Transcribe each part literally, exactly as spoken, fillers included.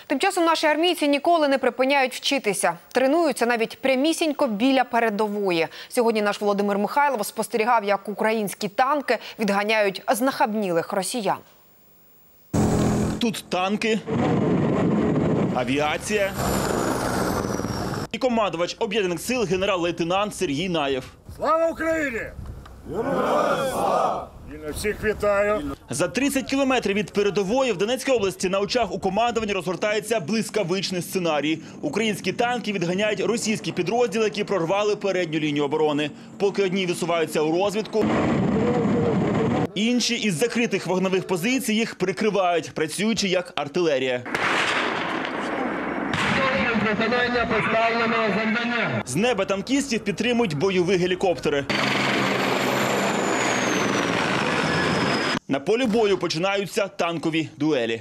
Тим часом наші армійці ніколи не припиняють вчитися. Тренуються навіть прямісінько біля передової. Сьогодні наш Володимир Михайлов спостерігав, як українські танки відганяють знахабнілих росіян. Тут танки, авіація і командувач Об'єднаних сил генерал-лейтенант Сергій Наєв. Слава Україні! Героям слава! І на всіх вітаю! За тридцять кілометрів від передової в Донецькій області на очах у командуванні розгортається блискавичний сценарій. Українські танки відганяють російські підрозділи, які прорвали передню лінію оборони. Поки одні висуваються у розвідку, інші із закритих вогневих позицій їх прикривають, працюючи як артилерія. З неба танкістів підтримують бойові гелікоптери. На полі бою починаються танкові дуелі.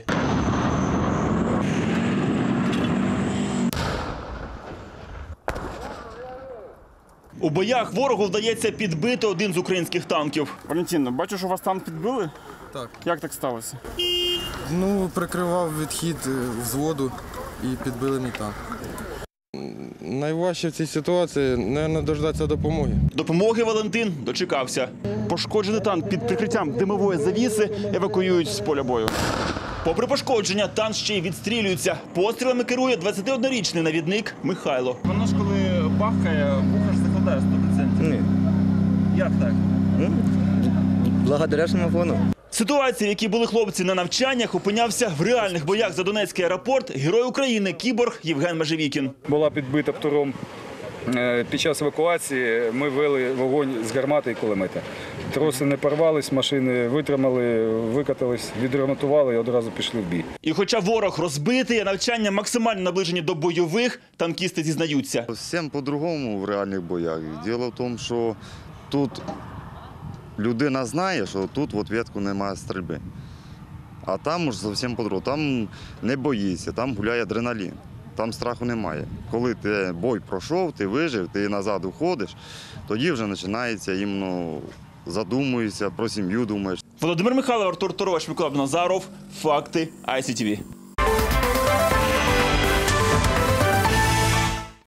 У боях ворогу вдається підбити один з українських танків. Валентин, бачу, що вас танк підбили? Так. Як так сталося? Ну, прикривав відхід взводу і підбили мій танк. Найважче в цій ситуації, мабуть, дождатися допомоги. Допомоги Валентин дочекався. Пошкоджений танк під прикриттям димової завіси евакуюють з поля бою. Попри пошкодження, танк ще й відстрілюється. Пострілами керує двадцятиоднорічний навідник Михайло. Воно ж коли бахкає, вуха ж закладає сто відсотків. Ні. Як так? Благодаря смартфону. Ситуація, в якій були хлопці на навчаннях, опинявся в реальних боях за Донецький аеропорт герой України, кіборг Євген Межевікін. Була підбита птуром. Під час евакуації ми вели вогонь з гармати і кулемета. Троси не порвались, машини витримали, викатались, відремонтували і одразу пішли в бій. І хоча ворог розбитий, а навчання максимально наближені до бойових, танкісти зізнаються. Всім по-другому в реальних боях. Діло в тому, що тут людина знає, що тут в відповідку немає стрільби. А там уж зовсім по-другому. Там не боїться, там гуляє адреналін. Там страху немає. Коли ти бой пройшов, ти вижив, ти назад уходиш, тоді вже починається іменно задумуєшся, про сім'ю думаєш. Володимир Михайлов, Артур Торович, Микола Назаров. Факти ай сі ті ві.